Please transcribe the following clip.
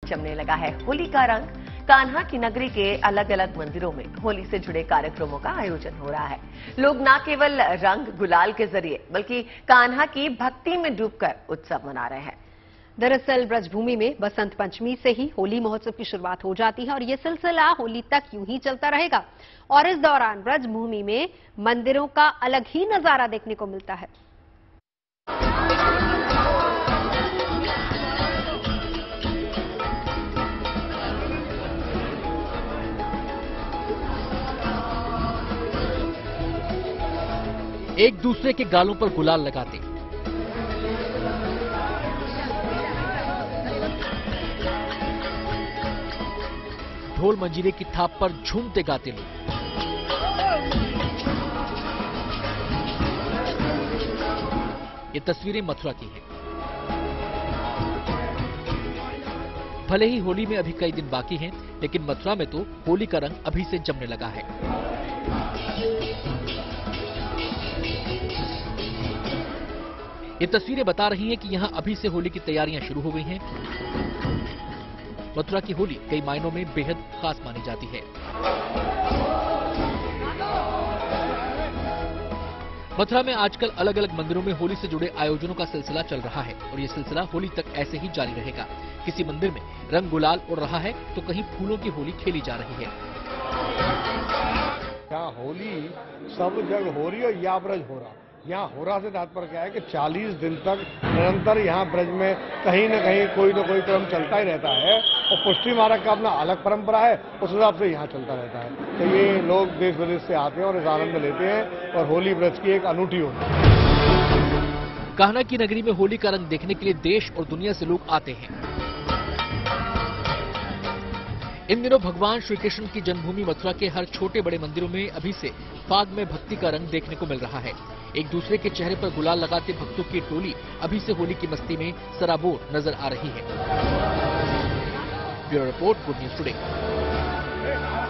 जमने लगा है होली का रंग। कान्हा की नगरी के अलग अलग मंदिरों में होली से जुड़े कार्यक्रमों का आयोजन हो रहा है। लोग न केवल रंग गुलाल के जरिए बल्कि कान्हा की भक्ति में डूबकर उत्सव मना रहे हैं। दरअसल ब्रजभूमि में बसंत पंचमी से ही होली महोत्सव की शुरुआत हो जाती है और ये सिलसिला होली तक यूं ही चलता रहेगा। और इस दौरान ब्रजभूमि में मंदिरों का अलग ही नजारा देखने को मिलता है। एक दूसरे के गालों पर गुलाल लगाते, ढोल मंजीरे की थाप पर झूमते गाते लोग। ये तस्वीरें मथुरा की हैं। भले ही होली में अभी कई दिन बाकी हैं, लेकिन मथुरा में तो होली का रंग अभी से जमने लगा है। ये तस्वीरें बता रही हैं कि यहां अभी से होली की तैयारियां शुरू हो गई हैं। मथुरा की होली कई मायनों में बेहद खास मानी जाती है। मथुरा में आजकल अलग अलग मंदिरों में होली से जुड़े आयोजनों का सिलसिला चल रहा है और ये सिलसिला होली तक ऐसे ही जारी रहेगा। किसी मंदिर में रंग गुलाल उड़ रहा है तो कहीं फूलों की होली खेली जा रही है। यहाँ होली सब जगह हो रही है, या ब्रज हो रहा। यहाँ हो रहा से तात्पर्य क्या है कि 40 दिन तक निरंतर यहाँ ब्रज में कहीं न कहीं कोई न कोई क्रम चलता ही रहता है और पुष्टि मार्ग का अपना अलग परंपरा है, उस हिसाब से यहाँ चलता रहता है। तो ये लोग देश विदेश से आते हैं और इस आनंद लेते हैं और होली ब्रज की एक अनूठी होली है। कान्हा की नगरी में होली का रंग देखने के लिए देश और दुनिया से लोग आते हैं। इन दिनों भगवान श्री कृष्ण की जन्मभूमि मथुरा के हर छोटे बड़े मंदिरों में अभी से फाग में भक्ति का रंग देखने को मिल रहा है। एक दूसरे के चेहरे पर गुलाल लगाते भक्तों की टोली अभी से होली की मस्ती में सराबोर नजर आ रही है। Bureau report, good news today.